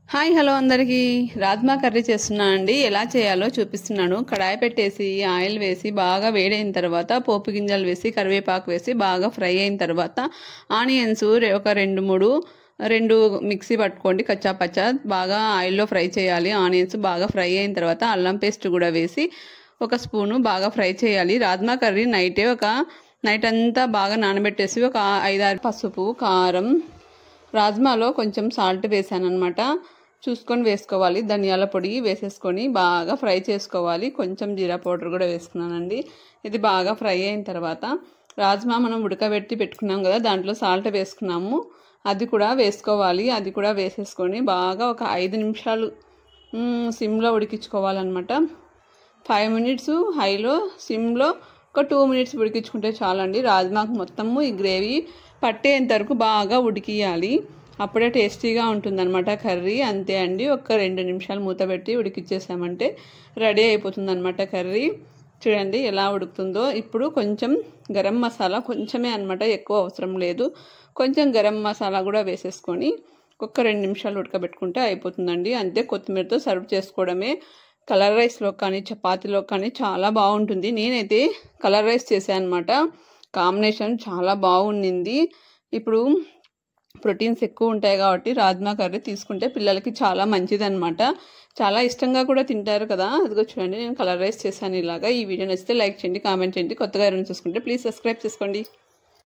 Hi hello అందరికీ rajma curry చేస్తున్నాను అండి. ఎలా చేయాలో చూపిస్తున్నాను. కడాయి పెట్టేసి ఆయిల్ వేసి బాగా వేడైన తర్వాత పోపు గింజలు వేసి కరివేపాకు వేసి బాగా ఫ్రై అయిన తర్వాత ఆనియన్స్ ఒక రెండు మిక్సీ పట్టుకోండి, కచ్చా పచ్చా బాగా ఆయిల్లో ఫ్రై చేయాలి. ఆనియన్స్ బాగా ఫ్రై అయిన తర్వాత అల్లం పేస్ట్ కూడా వేసి ఒక స్పూను బాగా ఫ్రై చేయాలి. రాజ్మా కర్రీ నైట్ అంతా బాగా నానబెట్టేసి ఒక 5-6 పసుపు, కారం, రాజ్మాలో కొంచెం సాల్ట్ వేసాను అనమాట. చూసుకొని వేసుకోవాలి. ధనియాల పొడి వేసేసుకొని బాగా ఫ్రై చేసుకోవాలి. కొంచెం జీరా పౌడర్ కూడా వేసుకున్నానండి. ఇది బాగా ఫ్రై అయిన తర్వాత రాజ్మా మనం ఉడకబెట్టి పెట్టుకున్నాం కదా, దాంట్లో సాల్ట్ వేసుకున్నాము, అది కూడా వేసుకోవాలి. అది కూడా వేసేసుకొని బాగా ఒక 5 నిమిషాలు సిమ్లో ఉడికించుకోవాలన్నమాట. 5 మినిట్స్ హైలో, సిమ్లో ఒక 2 మినిట్స్ ఉడికించుకుంటే చాలండి. రాజ్మాకు మొత్తము ఈ గ్రేవీ పట్టేంత వరకు బాగా ఉడికియాలి. అప్పుడే టేస్టీగా ఉంటుందన్నమాట కర్రీ. అంతే అండి, ఒక 2 నిమిషాలు మూత పెట్టి ఉడికిచ్చేసామంటే రెడీ అయిపోతుంది అనమాట కర్రీ. చూడండి ఎలా ఉడుకుతుందో. ఇప్పుడు కొంచెం గరం మసాలా, కొంచెమే అనమాట, ఎక్కువ అవసరం లేదు. కొంచెం గరం మసాలా కూడా వేసేసుకొని ఒక 2 నిమిషాలు ఉడకబెట్టుకుంటే అయిపోతుందండి. అంతే, కొత్తిమీరతో సర్వ్ చేసుకోవడమే. కలర్ రైస్లో కానీ చపాతీలో కానీ చాలా బాగుంటుంది. నేనైతే కలర్ రైస్ చేశాను అనమాట. కాంబినేషన్ చాలా బాగుండింది. ఇప్పుడు ప్రోటీన్స్ ఎక్కువ ఉంటాయి కాబట్టి రాజ్మా కర్రీ తీసుకుంటే పిల్లలకి చాలా మంచిదన్నమాట. చాలా ఇష్టంగా కూడా తింటారు కదా. అదిగో చూడండి, నేను కలర్ రైస్ చేశాను ఇలాగా. ఈ వీడియో నచ్చితే లైక్ చేయండి, కామెంట్ చేయండి. కొత్తగా ఎవరైనా చూసుకుంటే ప్లీజ్ సబ్స్క్రైబ్ చేసుకోండి.